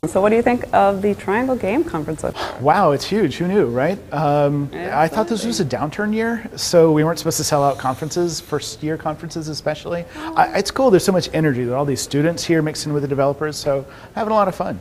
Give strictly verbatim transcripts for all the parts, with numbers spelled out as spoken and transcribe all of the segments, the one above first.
So what do you think of the Triangle Game Conference? Wow, it's huge. Who knew, right? Um, Yeah, I thought this was a downturn year, so we weren't supposed to sell out conferences, first year conferences especially. Oh. I, it's cool, there's so much energy. There are all these students here mixed in with the developers, so I'm having a lot of fun.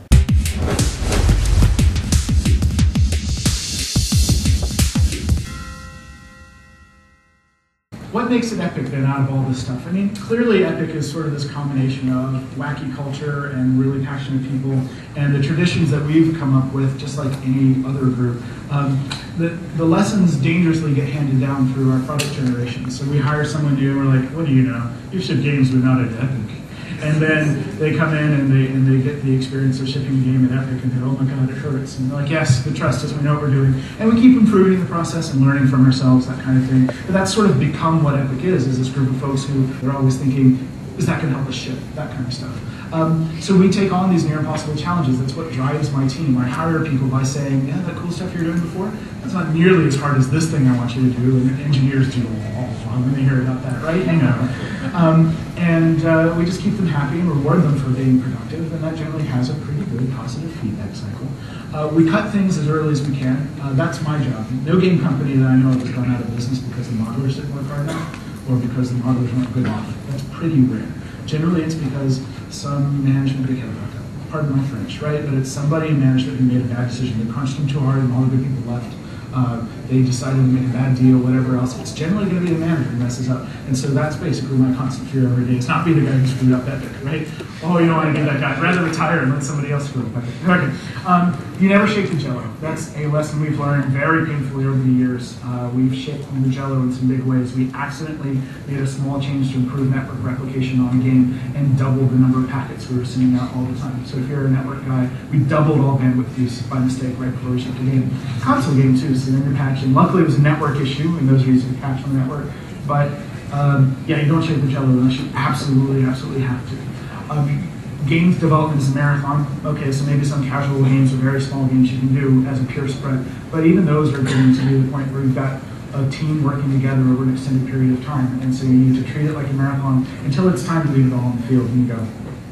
What makes it Epic then out of all this stuff? I mean, clearly Epic is sort of this combination of wacky culture and really passionate people and the traditions that we've come up with, just like any other group. Um, the, the lessons dangerously get handed down through our product generation. So we hire someone new and we're like, what do you know? You ship games but not at Epic. And then they come in and they and they get the experience of shipping a game at Epic and they're, oh my god, it hurts. And they're like, yes, but trust us, we know what we're doing. And we keep improving the process and learning from ourselves, that kind of thing. But that's sort of become what Epic is, is this group of folks who are always thinking, is that going to help us ship? That kind of stuff. Um, so we take on these near impossible challenges. That's what drives my team. I hire people by saying, yeah, that cool stuff you're doing before, that's not nearly as hard as this thing I want you to do. And engineers do, oh, I'm going to hear about that, right? You know. Um, and uh, we just keep them happy and reward them for being productive, and that generally has a pretty good positive feedback cycle. Uh, we cut things as early as we can. Uh, that's my job. No game company that I know of has gone out of business because the modelers didn't work hard enough or because the modelers weren't good enough. That's pretty rare. Generally, it's because some management dickhead about that. Pardon my French, right? But it's somebody in management who made a bad decision. They crunched them too hard and all the good people left. Uh, they decided to make a bad deal, whatever else. It's generally going to be the manager who messes up. And so that's basically my constant fear every day. It's not be the guy who screwed up Epic, right? Oh, you don't want to be that guy. I'd rather retire and let somebody else screw up Epic. Okay. Um, you never shake the jello. That's a lesson we've learned very painfully over the years. Uh, we've shaken the jello in some big ways. We accidentally made a small change to improve network replication on a game and doubled the number of packets we were sending out all the time. So if you're a network guy, we doubled all bandwidth use by mistake right before we shipped the game. Console game too, so then you're patching. Luckily it was a network issue and those reasons we patched on the network. But um, yeah, you don't shake the jello unless you absolutely, absolutely have to. Um, Games development is a marathon. Okay, so maybe some casual games or very small games you can do as a pure spread. But even those are getting to be the point where you've got a team working together over an extended period of time. And so you need to treat it like a marathon until it's time to leave it all on the field and you go.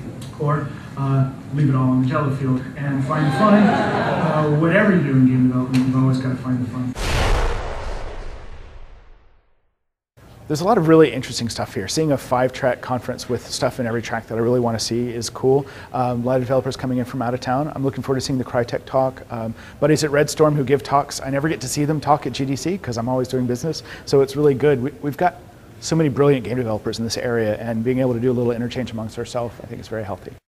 Or uh, leave it all on the jello field and find the fun. Uh, whatever you do in game development, you've always got to find the fun. There's a lot of really interesting stuff here. Seeing a five-track conference with stuff in every track that I really want to see is cool. Um, a lot of developers coming in from out of town. I'm looking forward to seeing the Crytek talk. Um, buddies at Red Storm who give talks. I never get to see them talk at G D C because I'm always doing business, so it's really good. We, we've got so many brilliant game developers in this area, and being able to do a little interchange amongst ourselves, I think is very healthy.